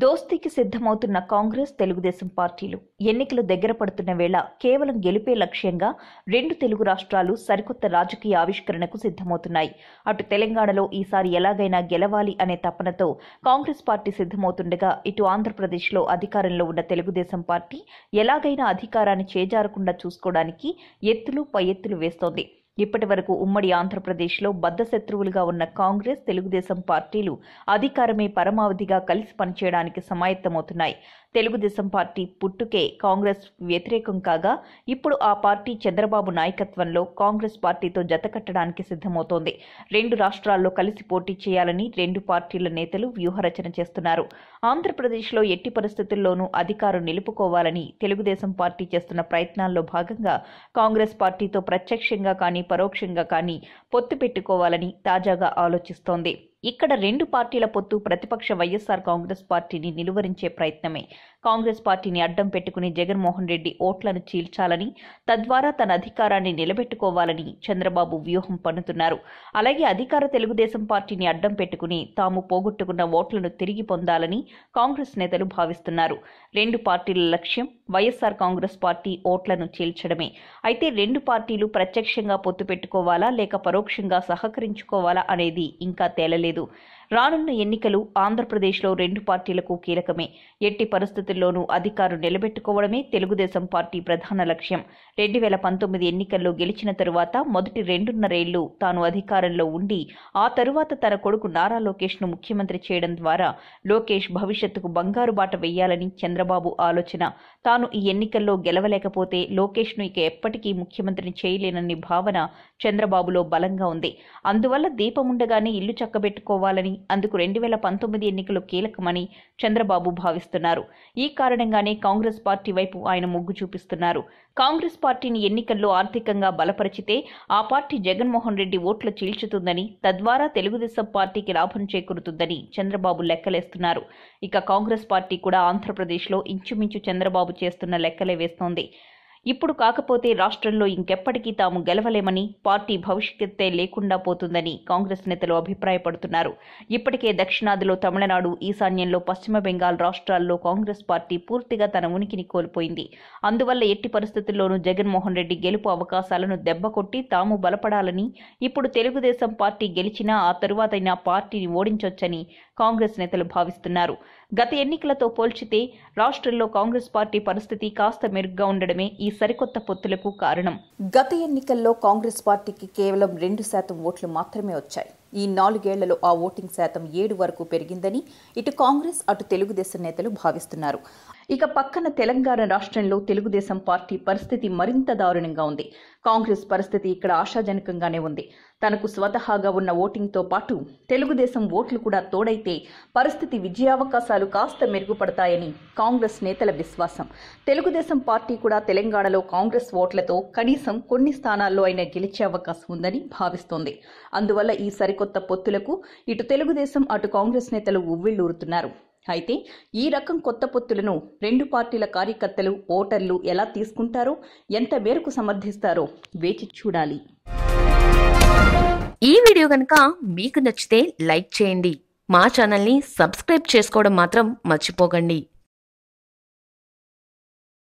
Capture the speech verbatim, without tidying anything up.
దోస్తీకి సిద్ధమవుతున్న కాంగ్రెస్ తెలుగుదేశం పార్టీలు ఎన్నికలు దగ్గర పడుతున్న వేళ కేవలం గెలిపే లక్ష్యంగా రెండు తెలుగు రాష్ట్రాలు సరికొత్త రాజకీయ ఆవిష్కరణకు సిద్ధమవుతున్నాయి. అటు తెలంగాణలో ఈసారి ఎలాగైనా గెలవాలి అనే తపనతో కాంగ్రెస్ పార్టీ సిద్ధమవుతుండగా, ఇటు ఆంధ్రప్రదేశ్లో అధికారంలో ఉన్న తెలుగుదేశం పార్టీ ఎలాగైనా అధికారాన్ని చేజారకుండా చూసుకోవడానికి ఎత్తులు పై ఎత్తులు వేస్తోంది. ఇప్పటి వరకు ఉమ్మడి ఆంధ్రప్రదేశ్లో బద్ధశత్రువులుగా ఉన్న కాంగ్రెస్ తెలుగుదేశం పార్టీలు అధికారమే పరమావధిగా కలిసి పనిచేయడానికి సమాయత్తమవుతున్నాయి. తెలుగుదేశం పార్టీ పుట్టుకే కాంగ్రెస్ వ్యతిరేకం కాగా, ఇప్పుడు ఆ పార్టీ చంద్రబాబు నాయకత్వంలో కాంగ్రెస్ పార్టీతో జతకట్టడానికి సిద్ధమవుతోంది. రెండు రాష్ట్రాల్లో కలిసి పోటీ చేయాలని రెండు పార్టీల నేతలు వ్యూహరచన చేస్తున్నారు. ఆంధ్రప్రదేశ్లో ఎట్టి పరిస్థితుల్లోనూ అధికారం నిలుపుకోవాలని తెలుగుదేశం పార్టీ చేస్తున్న ప్రయత్నాల్లో భాగంగా కాంగ్రెస్ పార్టీతో ప్రత్యక్షంగా కానీ పరోక్షంగా కానీ పొత్తు పెట్టుకోవాలని తాజాగా ఆలోచిస్తోంది. ఇక్కడ రెండు పార్టీల పొత్తు ప్రతిపక్ష వైఎస్ఆర్ కాంగ్రెస్ పార్టీని నిలువరించే ప్రయత్నమే. కాంగ్రెస్ పార్టీని అడ్డం పెట్టుకుని జగన్మోహన్ రెడ్డి ఓట్లను చీల్చాలని, తద్వారా తన అధికారాన్ని నిలబెట్టుకోవాలని చంద్రబాబు వ్యూహం పన్నుతున్నారు. అలాగే అధికార తెలుగుదేశం పార్టీని అడ్డం పెట్టుకుని తాము పోగొట్టుకున్న ఓట్లను తిరిగి పొందాలని కాంగ్రెస్ నేతలు భావిస్తున్నారు. రెండు పార్టీల లక్ష్యం వైఎస్ఆర్ కాంగ్రెస్ పార్టీ ఓట్లను చీల్చడమే. అయితే రెండు పార్టీలు ప్రత్యక్షంగా పొత్తు పెట్టుకోవాలా లేక పరోక్షంగా సహకరించుకోవాలా అనేది ఇంకా తేలలేదు. రానున్న ఎన్నికలు ఆంధ్రప్రదేశ్లో రెండు పార్టీలకు కీలకమే. ఎట్టి పరిస్థితుల్లోనూ అధికారం నిలబెట్టుకోవడమే తెలుగుదేశం పార్టీ ప్రధాన లక్ష్యం. రెండు వేల పంతొమ్మిది ఎన్నికల్లో గెలిచిన తరువాత మొదటి రెండున్నరేళ్లు తాను అధికారంలో ఉండి ఆ తరువాత తన కొడుకు నారా లోకేష్ను ముఖ్యమంత్రి చేయడం ద్వారా లోకేష్ భవిష్యత్తుకు బంగారు బాట వేయాలని చంద్రబాబు ఆలోచన. తాను ఈ ఎన్నికల్లో గెలవలేకపోతే లోకేష్ను ఇక ఎప్పటికీ ముఖ్యమంత్రిని చేయలేనని భావన చంద్రబాబులో బలంగా ఉంది. అందువల్ల దీపముండగానే ఇల్లు చక్కబెట్టుకోవాలని, అందుకు రెండు వేల పంతొమ్మిది ఎన్నికలు కీలకమని చంద్రబాబు భావిస్తున్నారు. ఈ కారణంగానే కాంగ్రెస్ పార్టీ వైపు ఆయన మొగ్గు చూపిస్తున్నారు. కాంగ్రెస్ పార్టీని ఎన్నికల్లో ఆర్థికంగా బలపరిచితే ఆ పార్టీ జగన్మోహన్ రెడ్డి ఓట్లు చీల్చుతుందని, తద్వారా తెలుగుదేశం పార్టీకి లాభం చేకూరుతుందని చంద్రబాబు లెక్కలేస్తున్నారు. ఇక కాంగ్రెస్ పార్టీ కూడా ఆంధ్రప్రదేశ్లో ఇంచుమించు చంద్రబాబు చేస్తున్న లెక్కలే వేస్తోంది. ఇప్పుడు కాకపోతే రాష్ట్రంలో ఇంకెప్పటికీ తాము గెలవలేమని, పార్టీ భవిష్యత్తే లేకుండా పోతుందని కాంగ్రెస్ నేతలు అభిప్రాయపడుతున్నారు. ఇప్పటికే దక్షిణాదిలో తమిళనాడు, ఈశాన్యంలో పశ్చిమ బెంగాల్ రాష్ట్రాల్లో కాంగ్రెస్ పార్టీ పూర్తిగా తన ఉనికిని కోల్పోయింది. అందువల్ల ఎట్టి పరిస్థితుల్లోనూ జగన్మోహన్ రెడ్డి గెలుపు అవకాశాలను దెబ్బకొట్టి తాము బలపడాలని, ఇప్పుడు తెలుగుదేశం పార్టీ గెలిచినా ఆ తరువాతైనా పార్టీని ఓడించొచ్చని కాంగ్రెస్ నేతలు భావిస్తున్నారు. గత ఎన్నికలతో పోల్చితే రాష్ట్రంలో కాంగ్రెస్ పార్టీ పరిస్థితి కాస్త మెరుగ్గా ఉండడమే ఈ సరికొత్త పొత్తులకు కారణం. గత ఎన్నికల్లో కాంగ్రెస్ పార్టీకి కేవలం రెండు శాతం ఓట్లు మాత్రమే వచ్చాయి. ఈ నాలుగేళ్లలో ఆ ఓటింగ్ శాతం ఏడు వరకు పెరిగిందని ఇటు కాంగ్రెస్ అటు తెలుగుదేశం నేతలు భావిస్తున్నారు. ఇక పక్కన తెలంగాణ రాష్ట్రంలో తెలుగుదేశం పార్టీ పరిస్థితి మరింత దారుణంగా ఉంది. కాంగ్రెస్ పరిస్థితి ఇక్కడ ఆశాజనకంగానే ఉంది. తనకు స్వతహాగా ఉన్న ఓటింగ్తో పాటు తెలుగుదేశం ఓట్లు కూడా తోడైతే పరిస్థితి విజయావకాశాలు కాస్త మెరుగుపడతాయని కాంగ్రెస్ నేతల విశ్వాసం. తెలుగుదేశం పార్టీ కూడా తెలంగాణలో కాంగ్రెస్ ఓట్లతో కనీసం కొన్ని స్థానాల్లో అయినా గెలిచే అవకాశం ఉందని భావిస్తోంది. అందువల్ల ఈ సరికొత్త పొత్తులకు ఇటు తెలుగుదేశం అటు కాంగ్రెస్ నేతలు ఉవ్విళ్లూరుతున్నారు. అయితే ఈ రకం కొత్త పొత్తులను రెండు పార్టీల కార్యకర్తలు, ఓటర్లు ఎలా తీసుకుంటారో, ఎంత మేరకు సమర్థిస్తారో వేచి చూడాలి. ఈ వీడియో కనుక మీకు నచ్చితే లైక్ చేయండి. మా ఛానల్ని సబ్స్క్రైబ్ చేసుకోవడం మాత్రం మర్చిపోకండి.